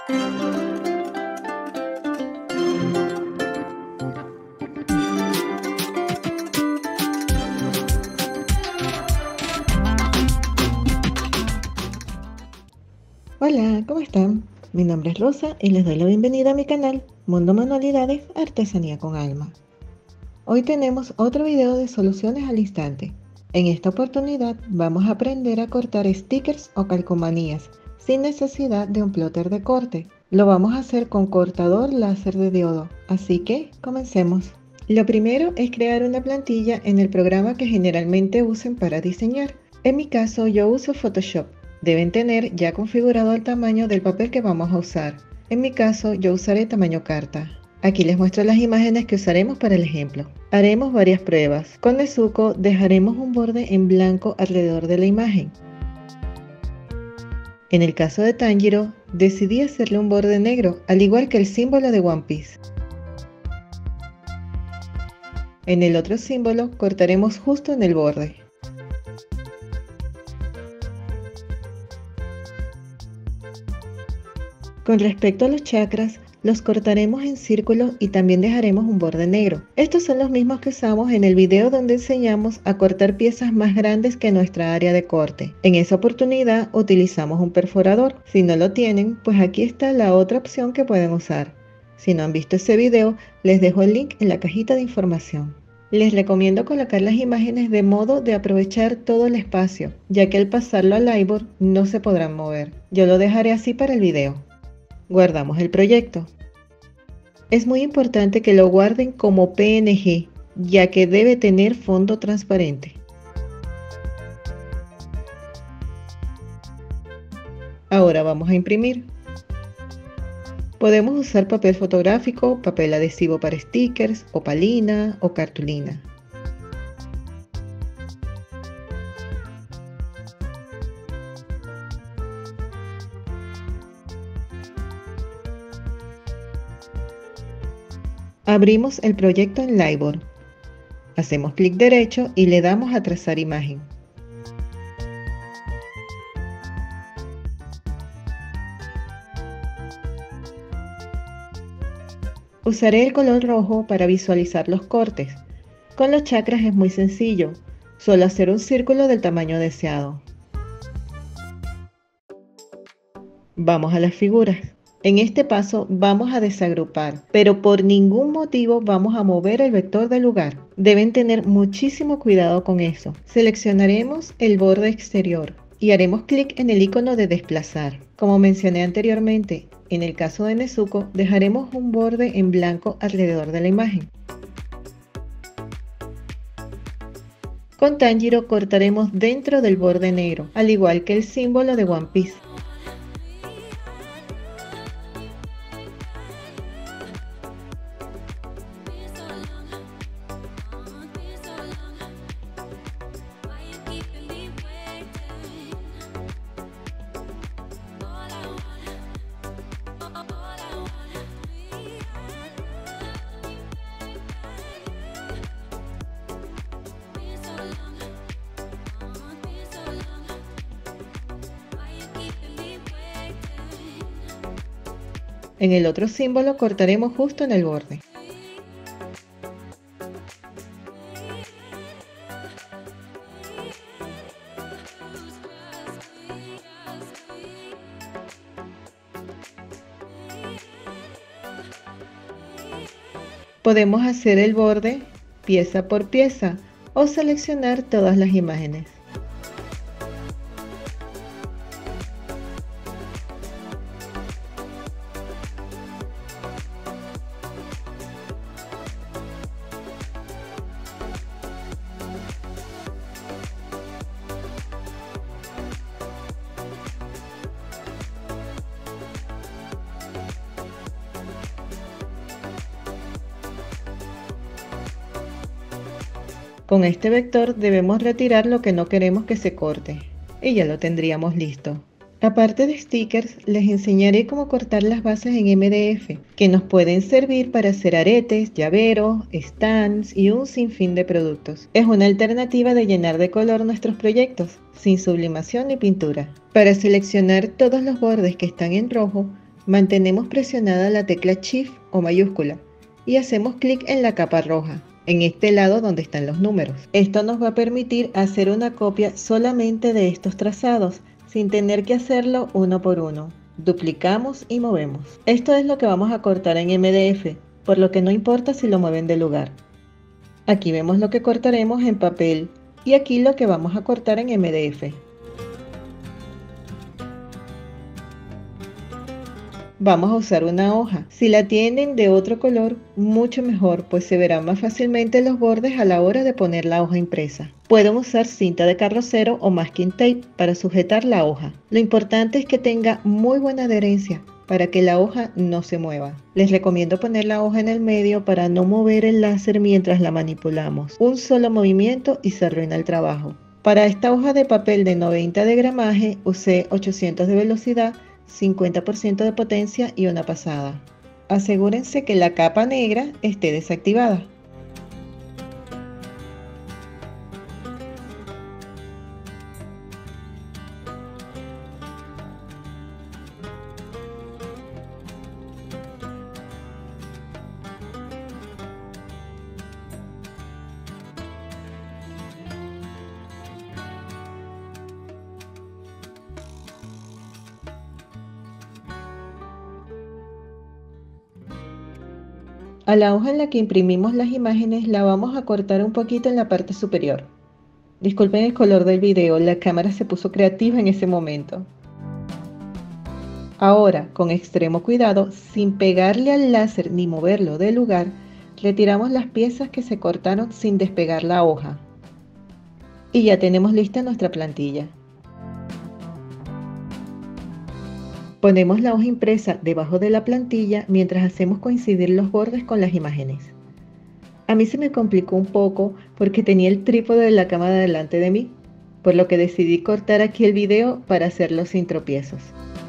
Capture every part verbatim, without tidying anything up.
Hola, ¿cómo están? Mi nombre es Rosa y les doy la bienvenida a mi canal Mundo Manualidades Artesanía con Alma. Hoy tenemos otro video de soluciones al instante. En esta oportunidad vamos a aprender a cortar stickers o calcomanías sin necesidad de un plotter de corte. Lo vamos a hacer con cortador láser de diodo, así que comencemos. Lo primero es crear una plantilla en el programa que generalmente usen para diseñar. En mi caso yo uso Photoshop. Deben tener ya configurado el tamaño del papel que vamos a usar. En mi caso yo usaré tamaño carta. Aquí les muestro las imágenes que usaremos para el ejemplo. Haremos varias pruebas. Con Nezuko dejaremos un borde en blanco alrededor de la imagen. En el caso de Tanjiro, decidí hacerle un borde negro, al igual que el símbolo de One Piece. En el otro símbolo cortaremos justo en el borde. Con respecto a los chakras, los cortaremos en círculos y también dejaremos un borde negro. Estos son los mismos que usamos en el video donde enseñamos a cortar piezas más grandes que nuestra área de corte. En esa oportunidad utilizamos un perforador. Si no lo tienen, pues aquí está la otra opción que pueden usar. Si no han visto ese video, les dejo el link en la cajita de información. Les recomiendo colocar las imágenes de modo de aprovechar todo el espacio, ya que al pasarlo al iBoard no se podrán mover. Yo lo dejaré así para el video. Guardamos el proyecto. Es muy importante que lo guarden como P N G, ya que debe tener fondo transparente. Ahora vamos a imprimir. Podemos usar papel fotográfico, papel adhesivo para stickers, opalina o cartulina. Abrimos el proyecto en Lightroom. Hacemos clic derecho y le damos a trazar imagen. Usaré el color rojo para visualizar los cortes. Con los chakras es muy sencillo, solo hacer un círculo del tamaño deseado. Vamos a las figuras. En este paso vamos a desagrupar, pero por ningún motivo vamos a mover el vector del lugar. Deben tener muchísimo cuidado con eso. Seleccionaremos el borde exterior y haremos clic en el icono de desplazar. Como mencioné anteriormente, en el caso de Nezuko dejaremos un borde en blanco alrededor de la imagen. Con Tanjiro cortaremos dentro del borde negro, al igual que el símbolo de One Piece. En el otro símbolo cortaremos justo en el borde. Podemos hacer el borde pieza por pieza o seleccionar todas las imágenes. Con este vector debemos retirar lo que no queremos que se corte y ya lo tendríamos listo. Aparte de stickers, les enseñaré cómo cortar las bases en M D F, que nos pueden servir para hacer aretes, llaveros, stands y un sinfín de productos. Es una alternativa de llenar de color nuestros proyectos, sin sublimación ni pintura. Para seleccionar todos los bordes que están en rojo, Mantenemos presionada la tecla Shift o mayúscula y hacemos clic en la capa roja, en este lado donde están los números. Esto nos va a permitir hacer una copia solamente de estos trazados, sin tener que hacerlo uno por uno. Duplicamos y movemos. Esto es lo que vamos a cortar en M D F, por lo que no importa si lo mueven de lugar. Aquí vemos lo que cortaremos en papel y aquí lo que vamos a cortar en M D F. Vamos a usar una hoja. Si la tienen de otro color, mucho mejor, pues se verán más fácilmente los bordes a la hora de poner la hoja impresa. Pueden usar cinta de carrocero o masking tape para sujetar la hoja. Lo importante es que tenga muy buena adherencia para que la hoja no se mueva. Les recomiendo poner la hoja en el medio para no mover el láser mientras la manipulamos. Un solo movimiento y se arruina el trabajo. Para esta hoja de papel de noventa de gramaje usé ochocientos de velocidad, cincuenta por ciento de potencia y una pasada. Asegúrense que la capa negra esté desactivada. A la hoja en la que imprimimos las imágenes la vamos a cortar un poquito en la parte superior. Disculpen el color del video, la cámara se puso creativa en ese momento. Ahora, con extremo cuidado, sin pegarle al láser ni moverlo del lugar, retiramos las piezas que se cortaron sin despegar la hoja. Y ya tenemos lista nuestra plantilla. Ponemos la hoja impresa debajo de la plantilla mientras hacemos coincidir los bordes con las imágenes. A mí se me complicó un poco porque tenía el trípode de la cámara delante de mí, por lo que decidí cortar aquí el video para hacerlo sin tropiezos.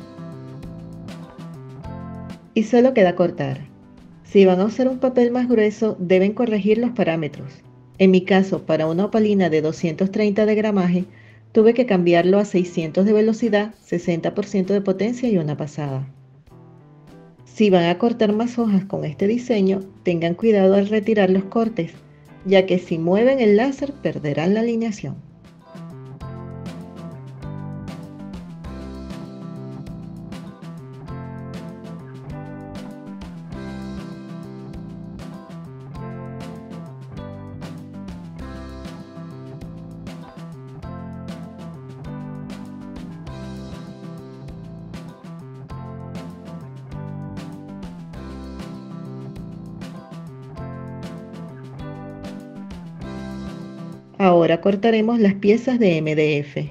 Y solo queda cortar. Si van a usar un papel más grueso, deben corregir los parámetros. En mi caso, para una opalina de doscientos treinta de gramaje, tuve que cambiarlo a seiscientos de velocidad, sesenta por ciento de potencia y una pasada. Si van a cortar más hojas con este diseño, tengan cuidado al retirar los cortes, ya que si mueven el láser perderán la alineación. Ahora cortaremos las piezas de M D F.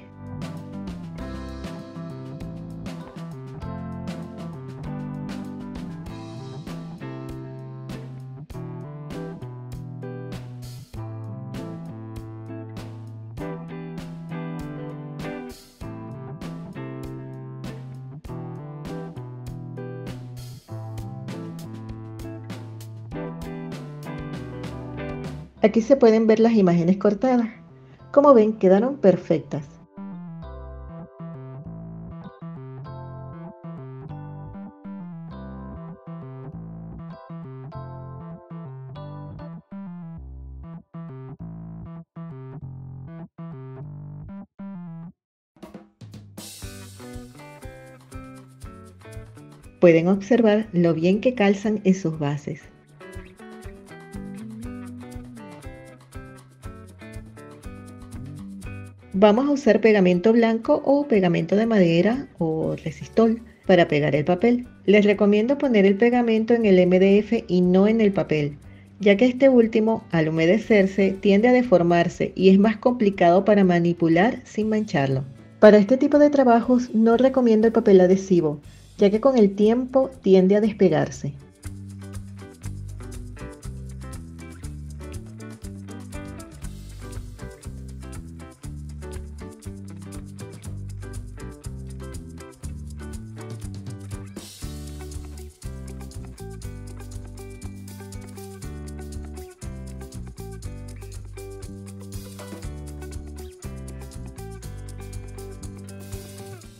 Aquí se pueden ver las imágenes cortadas. Como ven, quedaron perfectas. Pueden observar lo bien que calzan en sus bases. Vamos a usar pegamento blanco o pegamento de madera o resistol para pegar el papel. Les recomiendo poner el pegamento en el M D F y no en el papel, ya que este último, al humedecerse, tiende a deformarse y es más complicado para manipular sin mancharlo. Para este tipo de trabajos no recomiendo el papel adhesivo, ya que con el tiempo tiende a despegarse.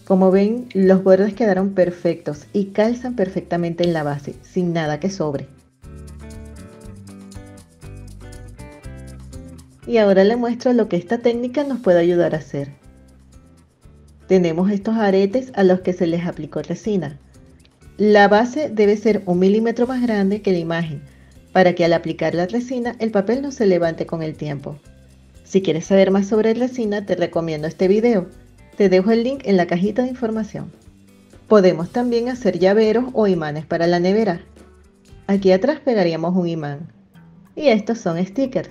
Como ven, los bordes quedaron perfectos y calzan perfectamente en la base, sin nada que sobre. Y ahora le muestro lo que esta técnica nos puede ayudar a hacer. Tenemos estos aretes a los que se les aplicó resina. La base debe ser un milímetro más grande que la imagen, para que al aplicar la resina el papel no se levante con el tiempo. Si quieres saber más sobre resina, te recomiendo este video. Te dejo el link en la cajita de información. Podemos también hacer llaveros o imanes para la nevera. Aquí atrás pegaríamos un imán. Y estos son stickers.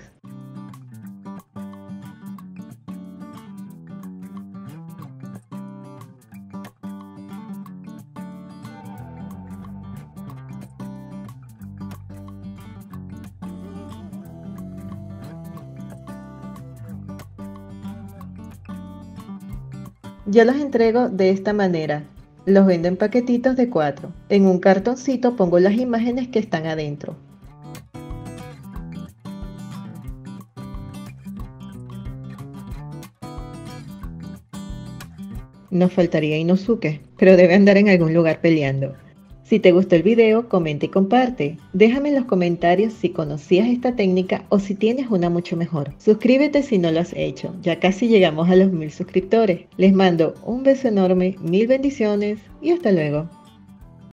Yo los entrego de esta manera. Los vendo en paquetitos de cuatro. En un cartoncito pongo las imágenes que están adentro. Nos faltaría Inosuke, pero debe andar en algún lugar peleando. Si te gustó el video, comenta y comparte. Déjame en los comentarios si conocías esta técnica o si tienes una mucho mejor. Suscríbete si no lo has hecho, ya casi llegamos a los mil suscriptores. Les mando un beso enorme, mil bendiciones y hasta luego.